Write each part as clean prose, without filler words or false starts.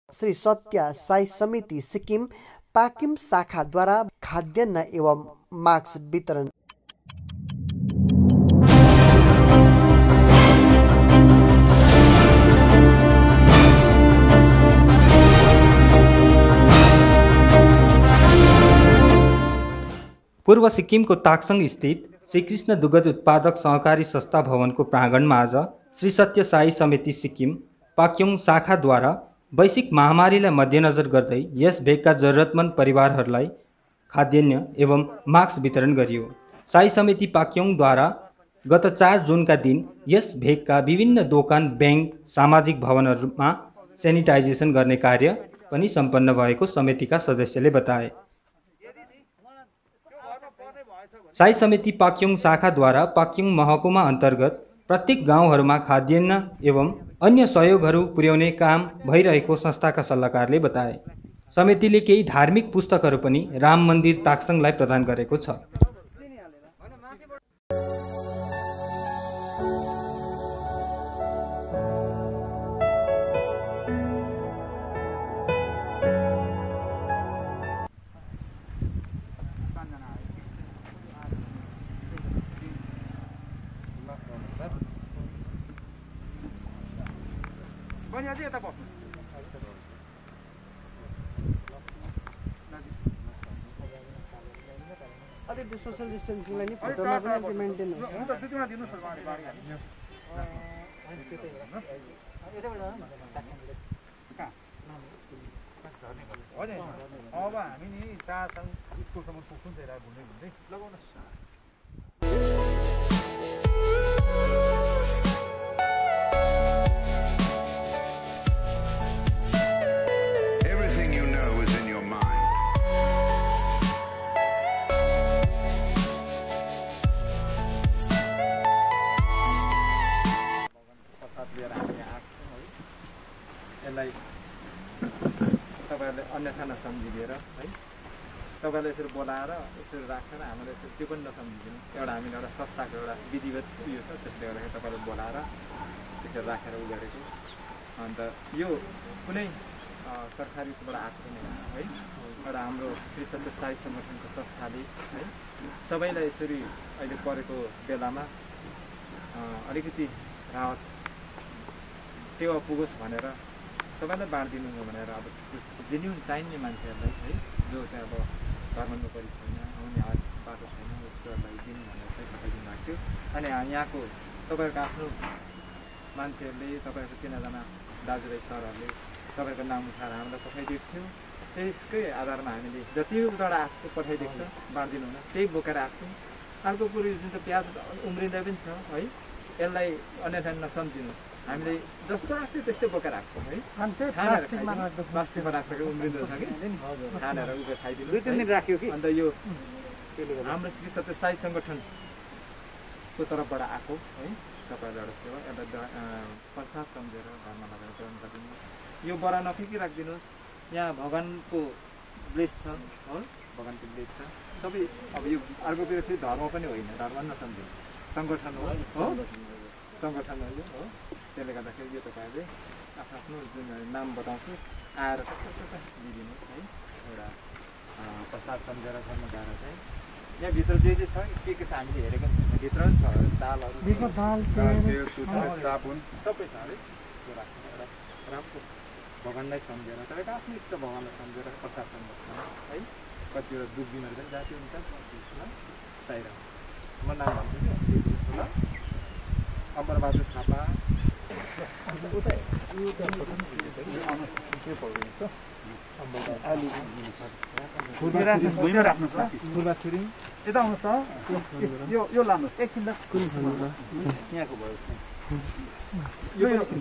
श्री सत्य साई समिति सिक्किम पाकिम शाखाद्वारा खाद्यान्न एवं मास्क वितरण। पूर्व सिक्किमको ताक्सङ स्थित श्रीकृष्ण दुग्ध उत्पादक सहकारी संस्था भवनको प्राङ्गणमा आज श्री सत्य साई समिति सिक्किम पाक्योङ शाखाद्वारा वैश्विक महामारीलाई मध्यनजर गर्दै यस भेगका जरुरतमन्द परिवारहरूलाई खाद्यान्न एवं मास्क वितरण गरियो। साई समिति पाक्योङद्वारा गत 4 जुनका दिन यस भेगका विभिन्न दोकान, ब्याङ्क, सामाजिक भवनहरूमा सेनिटाइजेसन गर्ने कार्य पनि सम्पन्न भएको समितिका सदस्यले बताए। साई समिति पाक्योङ शाखाद्वारा पाक्योङ महकुमा अन्तर्गत प्रत्येक गाउँहरूमा खाद्यान्न एवं अन्य सहयोगहरू पुर्याउने काम भइरहेको संस्थाका सल्लाहकारले बताए। समितिले केही धार्मिक पुस्तकहरू पनि राम मन्दिर ताक्सङलाई प्रदान गरेको छ। अलिक सोशल डिस्टेन्सिङलाई नि फोटोमा पनि अलिक मेन्टेन हुन्छ। अब हामी नि 4 स्कुलसम्म पुग्छौँ त्यही घुम्दै घुम्दै लगाउन। यसलाई तपाईँहरूले अन्यथा नसम्झिदिएर है, तपाईँलाई यसरी बोलाएर यसरी राखेर हामीले त्यो पनि नसम्झिदिनु। एउटा हामीले एउटा संस्थाको एउटा विधिवत उयो छ, त्यसले गर्दाखेरि तपाईँलाई बोलाएर त्यसरी राखेर उ गरेको। अन्त यो कुनै सरकारी उसबाट आएको पनि होइन है, एउटा हाम्रो श्री सत्य साई सङ्गठनको संस्थाले है सबैलाई यसरी अहिले परेको बेलामा अलिकति राहत टेवा पुगोस् भनेर सबैलाई बाँडिदिनु हो भनेर अब जेन्युन चाहिने मान्छेहरूलाई है, जो चाहिँ अब घर नोकरी छैन, आउने बाटो छैन, उसकोलाई दिनु भनेर चाहिँ पठाइदिनु भएको थियो। अनि यहाँको तपाईँहरूको आफ्नो मान्छेहरूले, तपाईँहरूको चिनाजाना दाजुभाइ सरहरूले तपाईँको नाम उठाएर हामीलाई पठाइदिएको थियो। त्यसकै आधारमा हामीले जति उताबाट आएको पठाइदिएको छ बाँडिदिनु हुन, त्यही बोकेर आएको छौँ। अर्को कुरो जुन चाहिँ प्याज उम्रिँदै पनि छ है, यसलाई अन्यथा नसम्झिनु। हामीले जस्तो आएको थियो त्यस्तै बोकेर आएको छौँ है, प्लास्टिकमा राखेको उम्रिँदो छ कि खानेर उयो खाइदिनु राख्यो कि। अन्त यो हाम्रो श्री सत्य साई सङ्गठनको तर्फबाट आएको है तपाईँलाई एउटा सेवा, एउटा प्रसाद सम्झेर घरमा लगाएर ग्रहण गरिदिनु। यो बडा नफिकी राखिदिनुहोस्। यहाँ भगवानको ब्लेस छ हो, भगवानको ब्लेस छ सबै। अब यो अर्को कुरो फेरि धर्म पनि होइन, धर्म नसम्झिनु, सङ्गठन हो, सङ्गठन हो यो हो। त्यसले गर्दाखेरि यो तपाईँहरूले आफ्नो जुन नाम बताउँछु आएर दिइदिनु है। एउटा प्रसाद सम्झेर गर्नु गएर चाहिँ यहाँभित्र जे छ के छ हामीले हेरेको भित्र पनि छ, दालहरू, साबुन सबै छ है। त्यो राख्नु एउटा राम्रो भगवान्लाई सम्झेर, तपाईँको आफ्नो इष्ट भगवान्लाई सम्झेर प्रसाद सम्झेर है। कतिवटा दुख बिमार पनि जाति हुन्छ चाहिरहेको। म नाम भन्छु कि ल, अमरबहादुर थापा। यता आउनुहोस् त, यो लानुहोस् एकछिन त, यहाँको भयो।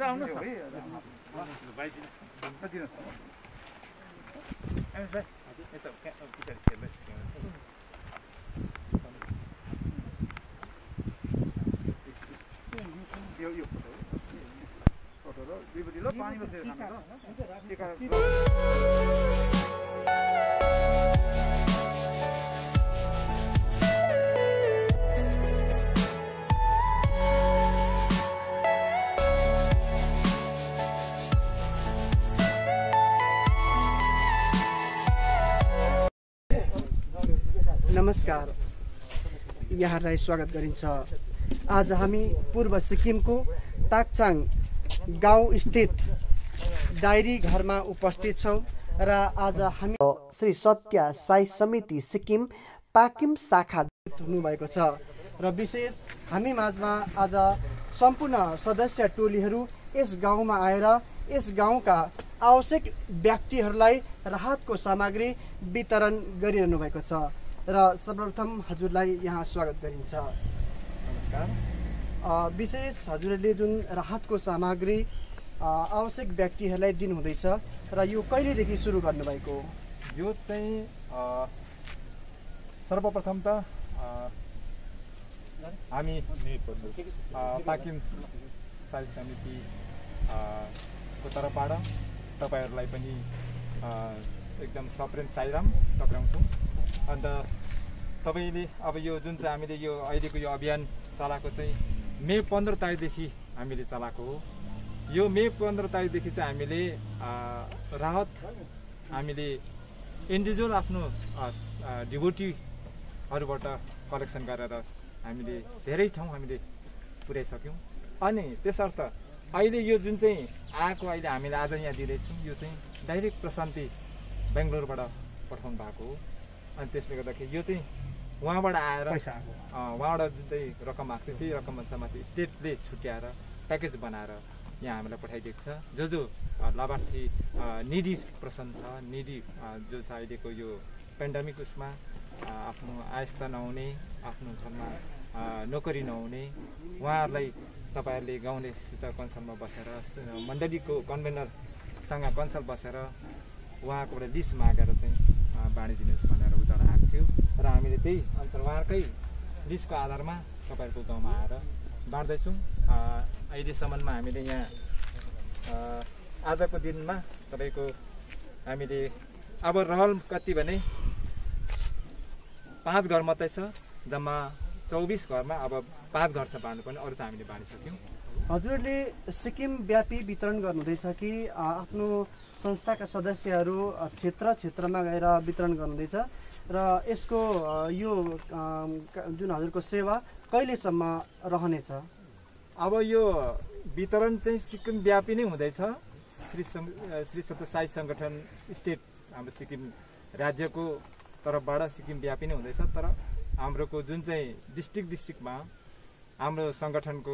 नमस्कार, यहाँलाई स्वागत गरिन्छ। आज हामी पूर्व सिक्किमको ताक्चाङ गाउँ स्थित डायरी घरमा उपस्थित छौँ र आज हामी श्री सत्य साई समिति सिक्किम पाकिम शाखा हुनुभएको छ र विशेष हामी माझमा आज सम्पूर्ण सदस्य टोलीहरू यस गाउँमा आएर यस गाउँका आवश्यक व्यक्तिहरूलाई राहतको सामग्री वितरण गरिरहनु भएको छ र सर्वप्रथम हजुरलाई यहाँ स्वागत गरिन्छ। नमस्कार। विशेष हजुरले जुन राहतको सामग्री आवश्यक व्यक्तिहरूलाई दिनुहुँदैछ र यो कहिलेदेखि सुरु गर्नुभएको? यो चाहिँ सर्वप्रथम त हामी पाकिम साई समिति को तर्फबाट तपाईँहरूलाई पनि एकदम सप्रेम साईराम टक्राउँछौँ। अन्त तपाईँले अब यो जुन चाहिँ हामीले यो अहिलेको यो अभियान चलाएको चाहिँ मे 15 तारिकदेखि हामीले चलाएको हो। यो मे 15 तारिकदेखि चाहिँ हामीले राहत हामीले इन्डिभिजुअल आफ्नो डिभोटीहरूबाट कलेक्सन गरेर हामीले धेरै ठाउँ हामीले पुर्याइसक्यौँ। अनि त्यसर्थ अहिले यो जुन चाहिँ आएको अहिले हामीले आज यहाँ दिँदैछौँ यो चाहिँ डाइरेक्ट प्रशान्ति बेङ्गलोरबाट पठाउनु भएको हो। अनि त्यसले गर्दाखेरि यो चाहिँ उहाँबाट आएर उहाँबाट जुन चाहिँ रकम आएको थियो त्यही रकम माथि स्टेटले छुट्याएर प्याकेज बनाएर यहाँ हामीलाई पठाइदिएको छ। जो जो लाभार्थी निडी पर्सन छ, निडी जो छ अहिलेको यो पेन्डेमिक उसमा आफ्नो आयस्ता नहुने, आफ्नो घरमा नोकरी नहुने उहाँहरूलाई तपाईँहरूले गाउँलेसित कन्सल्टमा बसेर मण्डलीको कन्भेनरसँग कन्सल्ट बसेर उहाँकोबाट लिस्ट मागेर चाहिँ बाँडिदिनुहोस् भनेर उता आएको थियो र हामीले त्यही अनुसार उहाँकै लिस्टको आधारमा तपाईँहरूको गाउँमा आएर बाँड्दैछौँ। अहिलेसम्ममा हामीले यहाँ आजको दिनमा तपाईँको हामीले अब रहल कति भने 5 घर मात्रै छ, जम्मा 24 घरमा अब 5 घर छ बाँड्नुपर्ने, अरू चाहिँ हामीले बाँडिसक्यौँ। हजुरले सिक्किम व्यापी वितरण गर्नुहुँदैछ कि आफ्नो संस्थाका सदस्यहरू क्षेत्रमा गएर वितरण गर्नुहुँदैछ र यसको यो जुन हजुरको सेवा कहिलेसम्म रहनेछ? अब यो वितरण चाहिँ सिक्किम व्यापी नै हुँदैछ। श्री सत्य साई सङ्गठन स्टेट हाम्रो सिक्किम राज्यको तर्फबाट सिक्किम व्यापी नै हुँदैछ। तर हाम्रोको जुन चाहिँ डिस्ट्रिक्टमा हाम्रो सङ्गठनको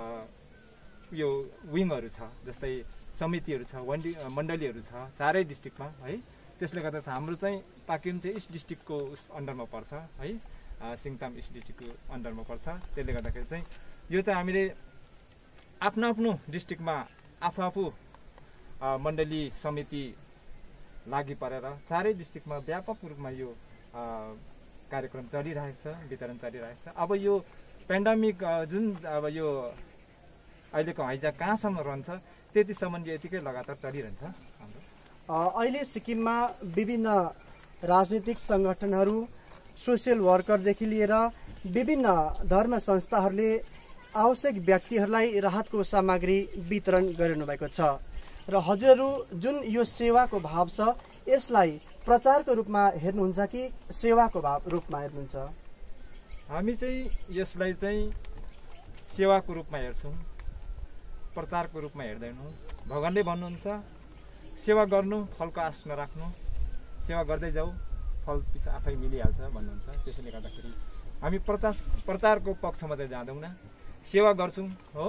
यो विङहरू छ, जस्तै समितिहरू छ, मण्डलीहरू छ चारै डिस्ट्रिक्टमा है। त्यसले गर्दा हाम्रो चाहिँ पाकिम चाहिँ इस्ट डिस्ट्रिक्टको अन्डरमा पर्छ है, सिङताम इस्ट डिस्ट्रिक्टको अन्डरमा पर्छ। त्यसले गर्दाखेरि चाहिँ यो चाहिँ हामीले आफ्नो आफ्नो डिस्ट्रिक्टमा आफू मण्डली समिति लागि परेर चारै डिस्ट्रिक्टमा व्यापक रूपमा यो कार्यक्रम चलिरहेको छ, वितरण चलिरहेको छ। अब यो पेन्डेमिक जुन अब यो अहिलेको हैजा कहाँसम्म रहन्छ त्यतिसम्म यो यतिकै लगातार चलिरहन्छ हाम्रो। अहिले सिक्किममा विभिन्न राजनीतिक सङ्गठनहरू, सोसियल वर्करदेखि लिएर विभिन्न धर्म संस्थाहरूले आवश्यक व्यक्तिहरूलाई राहतको सामग्री वितरण गरिरहनु भएको छ र हजुरहरू जुन यो सेवाको भाव छ यसलाई प्रचारको रूपमा हेर्नुहुन्छ कि सेवाको रूपमा हेर्नुहुन्छ? हामी चाहिँ यसलाई चाहिँ सेवाको रूपमा हेर्छौँ, प्रचारको रूपमा हेर्दैनौँ। भगवानले भन्नुहुन्छ सेवा गर्नु, फलको आश नराख्नु, सेवा गर्दै जाऊ, फल पछि आफै मिलिहाल्छ भन्नुहुन्छ। त्यसैले गर्दाखेरि हामी प्रचारको पक्षमा चाहिँ जाँदैनौँ, सेवा गर्छौँ हो।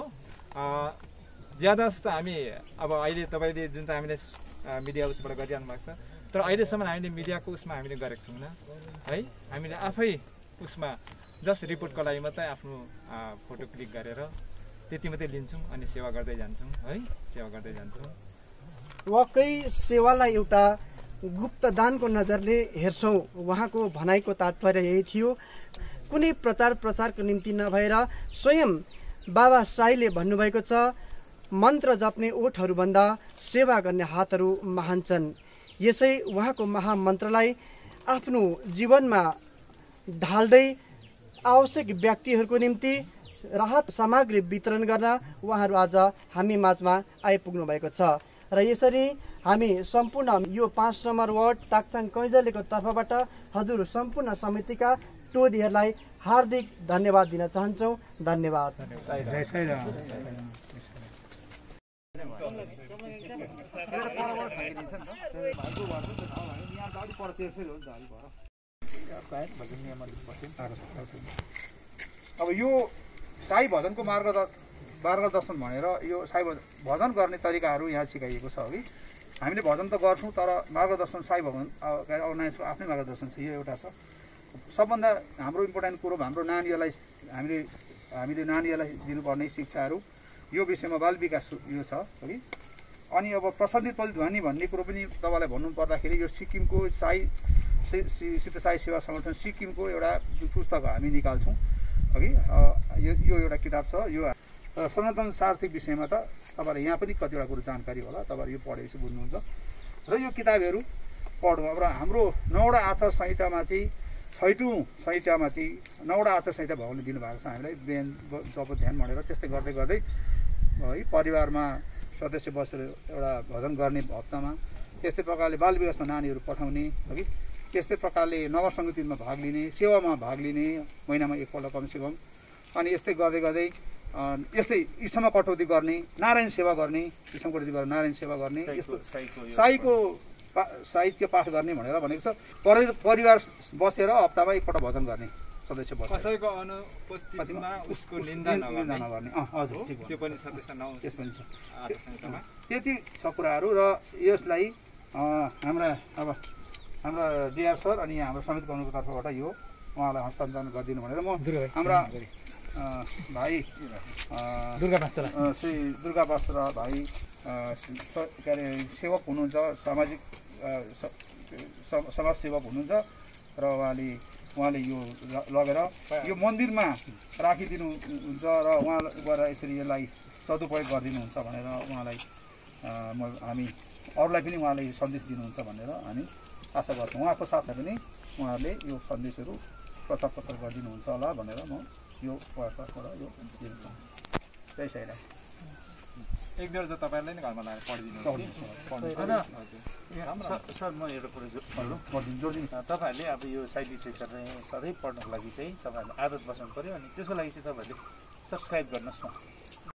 ज्यादा जस्तो हामी अब अहिले तपाईँले जुन चाहिँ हामीले मिडिया उसबाट गरिरहनु भएको छ, तर अहिलेसम्म हामीले मिडियाको उसमा हामीले गरेको छौँ है। हामीले आफै उसमा जस्ट रिपोर्टको लागि मात्रै आफ्नो फोटो क्लिक गरेर त्यति मात्रै लिन्छौँ अनि सेवा गर्दै जान्छौँ है, सेवा गर्दै जान्छौँ। वाकै सेवालाई एउटा गुप्त दानको नजरले हेर्छौँ। उहाँको भनाइको तात्पर्य यही थियो, कुनै प्रचार प्रसारको निम्ति नभएर स्वयं बाबा साईले भन्नुभएको छ, मन्त्र जप्ने ओठहरूभन्दा सेवा गर्ने हातहरू महान छन्। यसै उहाँको महामन्त्रलाई आफ्नो जीवनमा ढाल्दै आवश्यक व्यक्तिहरूको निम्ति राहत सामग्री वितरण गर्न उहाँहरू आज हामी माझमा आइपुग्नु भएको छ। र यसरी हामी सम्पूर्ण यो 5 नम्बर वार्ड ताक्चाङ कैँजलेको तर्फबाट हजुर सम्पूर्ण समितिका टोलीहरूलाई हार्दिक धन्यवाद दिन चाहन्छौँ। धन्यवाद। अब यो साई भजनको मार्गदर्शन भनेर यो साई भजन गर्ने तरिकाहरू यहाँ सिकाइएको छ कि हामीले भजन त गर्छौँ, तर मार्गदर्शन साई भजन अर्गनाइजको आफ्नै मार्गदर्शन छ। यो एउटा छ। सबभन्दा हाम्रो इम्पोर्टेन्ट कुरो हाम्रो नानीहरूलाई हामीले नानीहरूलाई दिनुपर्ने शिक्षाहरू यो विषयमा बाल विकास यो छ कि। अनि अब प्रसादित प्रतिध्वनि भन्ने कुरो पनि तपाईँलाई भन्नु पर्दाखेरि यो सिक्किमको सिद्ध साई सेवा सङ्गठन सिक्किमको एउटा पुस्तक हामी निकाल्छौँ कि। यो एउटा किताब छ। यो सनातन सार्थिक विषयमा त तपाईँलाई यहाँ पनि कतिवटा कुरो जानकारी होला, तपाईँहरू यो पढेपछि बुझ्नुहुन्छ। र यो किताबहरू पढ्नु अब हाम्रो 9वटा आचार संहितामा चाहिँ 6औँ संहितामा चाहिँ 9वटा आचार संहिता भगवानले दिनुभएको छ हामीलाई, बिहान जप ध्यान भनेर। त्यस्तै गर्दै गर्दै है परिवारमा सदस्य बसेर एउटा भजन गर्ने हप्तामा, त्यस्तै प्रकारले बाल विकासमा नानीहरू पठाउने है, त्यस्तै प्रकारले नगर सङ्गीतमा भाग लिने, सेवामा भाग लिने महिनामा एकपल्ट कमसेकम। अनि यस्तै गर्दै गर्दै यस्तै ईश्वरमा कटौती गर्ने, नारायण सेवा गर्ने, ईश्वरमा कटौती गरेर नारायण सेवा गर्ने, यस्तो साईको साहित्य पाठ गर्ने भनेर भनेको छ। परिवार बसेर हप्तामा एकपल्ट भजन गर्ने सदस्य बसेर, कसैको अनुपस्थितिमा उसको निन्दा नगर्ने। हजुर, त्यो पनि सदस्य नहोस्, त्यस पनि छ। त्यति छ कुराहरू। र यसलाई हाम्रा डिआर सर अनि हाम्रो समिति कमिटीको तर्फबाट यो उहाँलाई हस्तान्तरण गरिदिनु भनेर म हाम्रा भाइ श्री दुर्गा पास्टर भाइ के अरे सेवक हुनुहुन्छ, सामाजिक समाज सेवक हुनुहुन्छ र उहाँले यो लगेर यो मन्दिरमा राखिदिनुहुन्छ र उहाँ गएर यसरी यसलाई सदुपयोग गरिदिनुहुन्छ भनेर उहाँलाई हामी अरूलाई पनि उहाँले सन्देश दिनुहुन्छ भनेर हामी आशा गर्छौँ। उहाँको साथमा पनि उहाँहरूले यो सन्देशहरू प्रचार प्रसार गरिदिनुहुन्छ होला भनेर म यो वार्ताबाट यो दिन चाहन्छु। जय साईराम। एक डेढ तपाईँलाई नै घरमा लगाएर पढिदिनु होइन सर, म एउटा कुरो जोडिदिनु। तपाईँहरूले अब यो साई लिटरेचर चाहिँ सधैँ पढ्नको लागि चाहिँ तपाईँहरूले आदत बसाउनु पऱ्यो। अनि त्यसको लागि चाहिँ तपाईँहरूले सब्सक्राइब गर्नुहोस् न।